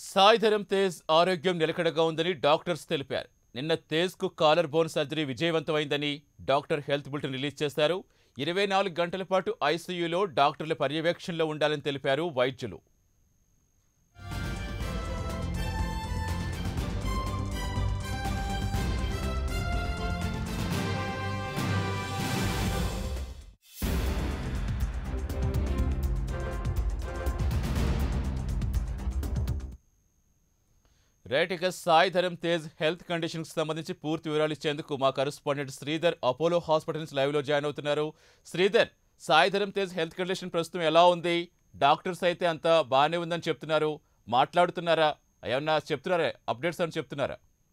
సాయిధరం తేజ్ ఆరోగ్యం నిలకడగా ఉందని డాక్టర్స్ తెలిపారు. నిన్న తేజ్కు కాలర్ బోన్ సర్జరీ విజయవంతమైందని డాక్టర్ హెల్త్ బులెటిన్ రిలీజ్ చేశారు. 24 గంటల పాటు ఐసీయూలో డాక్టర్ల పర్యవేక్షణలో ఉండాలని తెలిపారు వైద్యులు. రైట్, సాయిధరం తేజ్ హెల్త్ కండిషన్కి సంబంధించి పూర్తి వివరాలు ఇచ్చేందుకు మా కరెస్పాండెంట్ శ్రీధర్ అపోలో హాస్పిటల్స్ లైవ్లో జాయిన్ అవుతున్నారు. శ్రీధర్, సాయిధరం తేజ్ హెల్త్ కండిషన్ ప్రస్తుతం ఎలా ఉంది? డాక్టర్స్ అయితే అంతా బాగానే ఉందని చెప్తున్నారు, మాట్లాడుతున్నారా? ఏమన్నా చెప్తున్నారా? అప్డేట్స్ అని చెప్తున్నారా?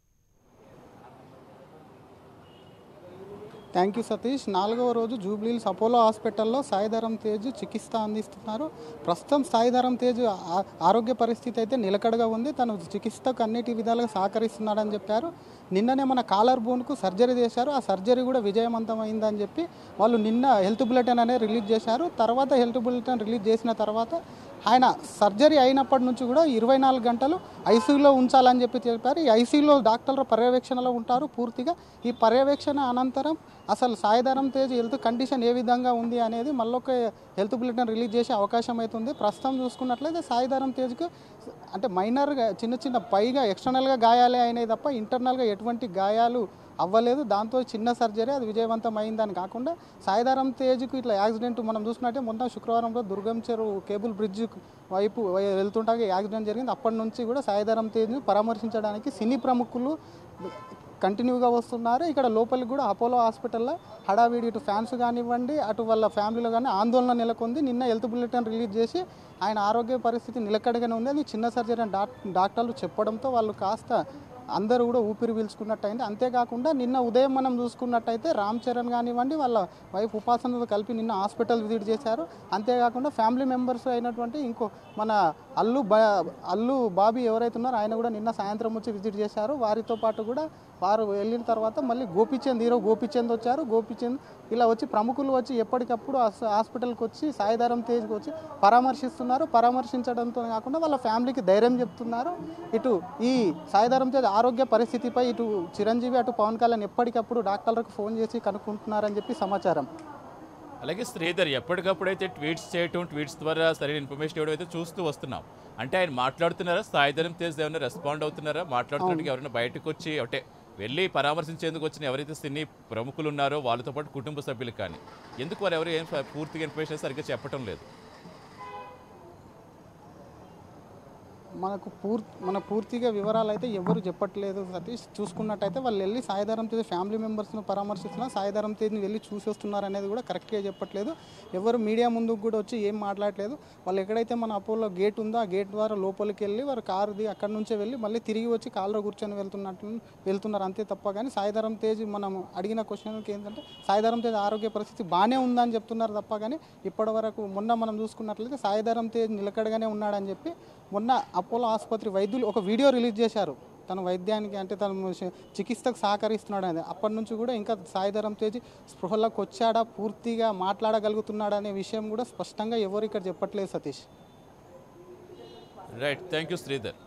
Thank you Satish. 4వ రోజు జూబ్లీహిల్స్ అపోలో హాస్పిటల్లో సాయిధరం తేజ్ చికిత్స అందిస్తున్నారు. ప్రస్తుతం సాయిధరం తేజ్ ఆరోగ్య పరిస్థితి అయితే నిలకడగా ఉంది. తను చికిత్సకు అన్నిటి విధాలుగా సహకరిస్తున్నాడని చెప్పారు. నిన్ననే మన కాలర్ బోన్కు సర్జరీ చేశారు. ఆ సర్జరీ కూడా విజయవంతమైందని చెప్పి వాళ్ళు నిన్న హెల్త్ బులెటిన్ అనేది రిలీజ్ చేశారు. తర్వాత హెల్త్ బులెటిన్ రిలీజ్ చేసిన తర్వాత ఆయన సర్జరీ అయినప్పటి నుంచి కూడా 24 గంటలు ఐసీయూలో ఉంచాలని చెప్పి చెప్పారు. ఈ ఐసీయూలో డాక్టర్ల పర్యవేక్షణలో ఉంటారు పూర్తిగా. ఈ పర్యవేక్షణ అనంతరం అసలు సాయిధరం తేజ్ హెల్త్ కండిషన్ ఏ విధంగా ఉంది అనేది మళ్ళొక హెల్త్ బులెటిన్ రిలీజ్ చేసే అవకాశం అవుతుంది. ప్రస్తుతం చూసుకున్నట్లయితే సాయిధరం తేజ్కు అంటే మైనర్గా చిన్న పైగా ఎక్స్టర్నల్గా గాయాలే అయినాయి తప్ప ఇంటర్నల్గా ఎటువంటి గాయాలు అవ్వలేదు. దాంతో చిన్న సర్జరీ అది విజయవంతం అయిందని కాకుండా సాయిధరం తేజ్కు ఇట్లా యాక్సిడెంట్ మనం చూసినట్టే మొన్న శుక్రవారంలో దుర్గం చెరువు కేబుల్ బ్రిడ్జ్ వైపు వెళ్తుండగా యాక్సిడెంట్ జరిగింది. అప్పటి నుంచి కూడా సాయిధరం తేజ్ని పరామర్శించడానికి సినీ ప్రముఖులు కంటిన్యూగా వస్తున్నారు. ఇక్కడ లోపలికి కూడా అపోలో హాస్పిటల్లో హడావిడి ఇటు ఫ్యాన్స్ కానివ్వండి అటు వాళ్ళ ఫ్యామిలీలో కానీ ఆందోళన నెలకొంది. నిన్న హెల్త్ బులెటిన్ రిలీజ్ చేసి ఆయన ఆరోగ్య పరిస్థితి నిలకడగానే ఉంది, అది చిన్న సర్జరీ అని డాక్టర్లు చెప్పడంతో వాళ్ళు కాస్త అందరూ కూడా ఊపిరి పీల్చుకున్నట్టయింది. అంతేకాకుండా నిన్న ఉదయం మనం చూసుకున్నట్టయితే రామ్ చరణ్ కానివ్వండి వాళ్ళ వైఫ్ ఉపాసనతో కలిపి నిన్న హాస్పిటల్ విజిట్ చేశారు. అంతేకాకుండా ఫ్యామిలీ మెంబర్స్ అయినటువంటి ఇంకో మన అల్లు బాబీ ఎవరైతే ఉన్నారో ఆయన కూడా నిన్న సాయంత్రం వచ్చి విజిట్ చేశారు. వారితో పాటు కూడా వారు వెళ్ళిన తర్వాత మళ్ళీ గోపిచంద్ వచ్చారు. గోపిచంద్ ఇలా వచ్చి ప్రముఖులు వచ్చి ఎప్పటికప్పుడు హాస్పిటల్కి వచ్చి సాయిధరం తేజ్కి వచ్చి పరామర్శిస్తున్నారు. పరామర్శించడంతో కాకుండా వాళ్ళ ఫ్యామిలీకి ధైర్యం చెప్తున్నారు. ఇటు ఈ సాయిధరం తేజ్ ఆరోగ్య పరిస్థితిపై ఇటు చిరంజీవి అటు పవన్ కళ్యాణ్ ఎప్పటికప్పుడు డాక్టర్లకు ఫోన్ చేసి కనుక్కుంటున్నారని చెప్పి సమాచారం. అలాగే శ్రీధర్, ఎప్పటికప్పుడైతే ట్వీట్స్ చేయటం, ట్వీట్స్ ద్వారా సరైన ఇన్ఫర్మేషన్ ఇవ్వడం అయితే చూస్తూ వస్తున్నాం. అంటే ఆయన మాట్లాడుతున్నారా? సాయిధరం తేజ్ ఏమైనా రెస్పాండ్ అవుతున్నారా? మాట్లాడుతున్నట్టుగా ఎవరైనా బయటకు వచ్చి అంటే వెళ్ళి పరామర్శించేందుకు వచ్చిన ఎవరైతే సినీ ప్రముఖులు ఉన్నారో వాళ్ళతో పాటు కుటుంబ సభ్యులు కానీ ఎందుకు వారు ఎవరు ఏం పూర్తిగా ఇన్ఫర్మేషన్ సరిగ్గా చెప్పటం లేదు? మన పూర్తిగా వివరాలు అయితే ఎవరు చెప్పట్లేదు సతీష్. చూసుకున్నట్టయితే వాళ్ళు వెళ్ళి సాయిధరం తేజ్ ఫ్యామిలీ మెంబర్స్ను పరామర్శిస్తున్నారు, సాయిధరం తేజ్ని వెళ్ళి చూసి వస్తున్నారు అనేది కూడా కరెక్ట్గా చెప్పట్లేదు. ఎవరు మీడియా ముందుకు కూడా వచ్చి ఏం మాట్లాడలేదు. వాళ్ళు ఎక్కడైతే మన అపోలో గేట్ ఉందో ఆ గేట్ ద్వారా లోపలికి వెళ్ళి వారు కారుది అక్కడి నుంచే వెళ్ళి మళ్ళీ తిరిగి వచ్చి కారులో కూర్చొని వెళ్తున్నారు అంతే తప్ప. కానీ సాయిధరం తేజ్ మనం అడిగిన క్వశ్చన్కి ఏంటంటే సాయిధరం తేజ్ ఆరోగ్య పరిస్థితి బాగానే ఉందని చెప్తున్నారు తప్ప. కానీ ఇప్పటి వరకు మొన్న మనం చూసుకున్నట్లయితే సాయిధరం తేజ్ నిలకడగానే ఉన్నాడని చెప్పి మొన్న అపోలో ఆసుపత్రి వైద్యులు ఒక వీడియో రిలీజ్ చేశారు. తన వైద్యానికి అంటే తను చికిత్సకు సహకరిస్తున్నాడు అనేది. అప్పటి నుంచి కూడా ఇంకా సాయిధరం తేజ్ స్పృహలోకి వచ్చాడా, పూర్తిగా మాట్లాడగలుగుతున్నాడా అనే విషయం కూడా స్పష్టంగా ఎవరు ఇక్కడ చెప్పట్లేదు Satish. Right, thank you Sridhar.